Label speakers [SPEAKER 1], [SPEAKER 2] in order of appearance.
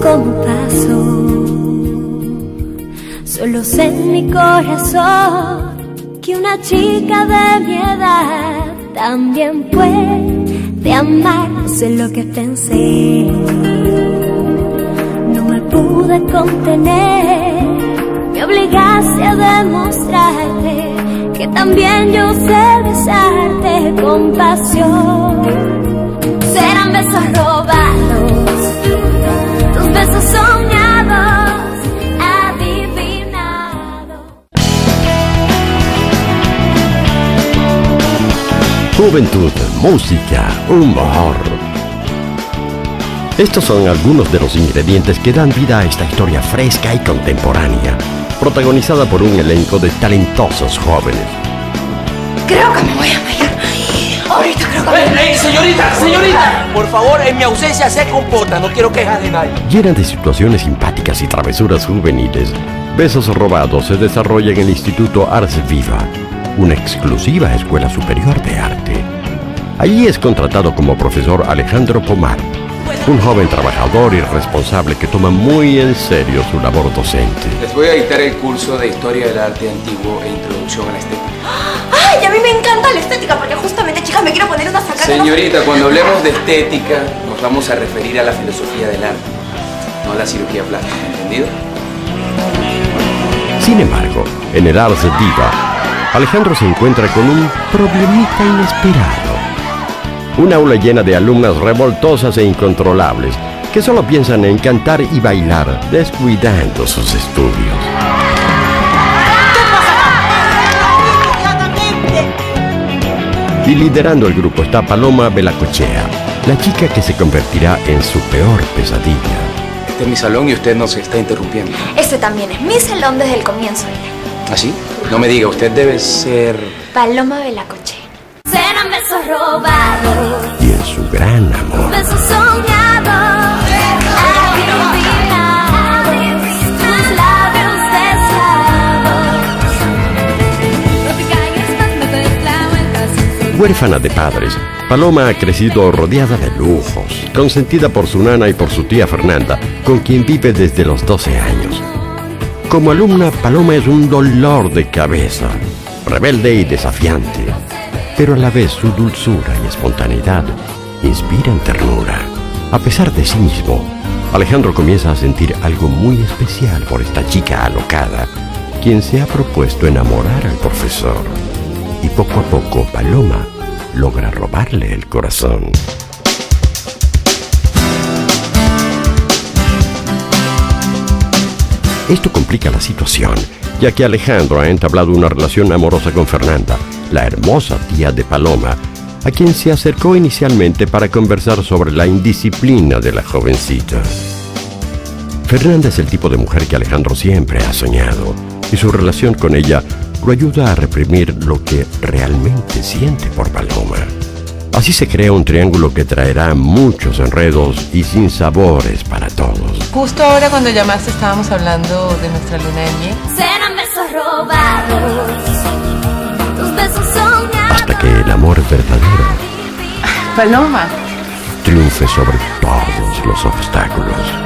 [SPEAKER 1] cómo pasó. Solo sé en mi corazón que una chica de mi edad también puede amar. No sé lo que pensé, no me pude contener. Me obligaste a demostrarte que también yo sé besarte con pasión. Serán besos robados, tus besos soñados, adivinados.
[SPEAKER 2] Juventud, música, humor. Estos son algunos de los ingredientes que dan vida a esta historia fresca y contemporánea, protagonizada por un elenco de talentosos jóvenes.
[SPEAKER 3] Creo que me voy a desmayar. Ahorita creo que
[SPEAKER 4] ¡Ey, señorita! ¡Señorita! Por favor, en mi ausencia se comporta, no quiero quejas de nadie.
[SPEAKER 2] Llena de situaciones simpáticas y travesuras juveniles, Besos Robados se desarrolla en el Instituto Arts Viva, una exclusiva escuela superior de arte. Allí es contratado como profesor Alejandro Pomar, un joven trabajador y responsable que toma muy en serio su labor docente.
[SPEAKER 5] Les voy a dictar el curso de Historia del Arte Antiguo e Introducción a la Estética.
[SPEAKER 3] ¡Ay! A mí me encanta la estética porque justamente, chicas, me quiero poner una sacada.
[SPEAKER 5] Señorita, cuando hablemos de estética, nos vamos a referir a la filosofía del arte, no a la cirugía plástica, ¿entendido?
[SPEAKER 2] Sin embargo, en el Arts Viva, Alejandro se encuentra con un problemita inesperado. Un aula llena de alumnas revoltosas e incontrolables que solo piensan en cantar y bailar, descuidando sus estudios. Y liderando el grupo está Paloma Belacochea, la chica que se convertirá en su peor pesadilla.
[SPEAKER 5] Este es mi salón y usted nos está interrumpiendo.
[SPEAKER 3] Este también es mi salón desde el comienzo.
[SPEAKER 5] ¿Así? No me diga, usted debe ser...
[SPEAKER 3] Paloma Belacochea.
[SPEAKER 1] Serán besos robados
[SPEAKER 2] Y en su gran amor,
[SPEAKER 1] besos soñados, adivinados, tus labios deseados.
[SPEAKER 2] huérfana de padres, Paloma ha crecido rodeada de lujos, consentida por su nana y por su tía Fernanda, con quien vive desde los 12 años. Como alumna, Paloma es un dolor de cabeza, rebelde y desafiante, pero a la vez su dulzura y espontaneidad inspiran ternura. A pesar de sí mismo, Alejandro comienza a sentir algo muy especial por esta chica alocada, quien se ha propuesto enamorar al profesor. Y poco a poco, Paloma logra robarle el corazón. Esto complica la situación, ya que Alejandro ha entablado una relación amorosa con Fernanda, la hermosa tía de Paloma, a quien se acercó inicialmente para conversar sobre la indisciplina de la jovencita. Fernanda es el tipo de mujer que Alejandro siempre ha soñado, y su relación con ella lo ayuda a reprimir lo que realmente siente por Paloma. Así se crea un triángulo que traerá muchos enredos y sinsabores para todos.
[SPEAKER 6] Justo ahora cuando llamaste estábamos hablando de nuestra luna de miel.
[SPEAKER 1] Serán besos robados, tus besos soñados.
[SPEAKER 2] Hasta que el amor verdadero
[SPEAKER 6] Paloma.
[SPEAKER 2] triunfe sobre todos los obstáculos.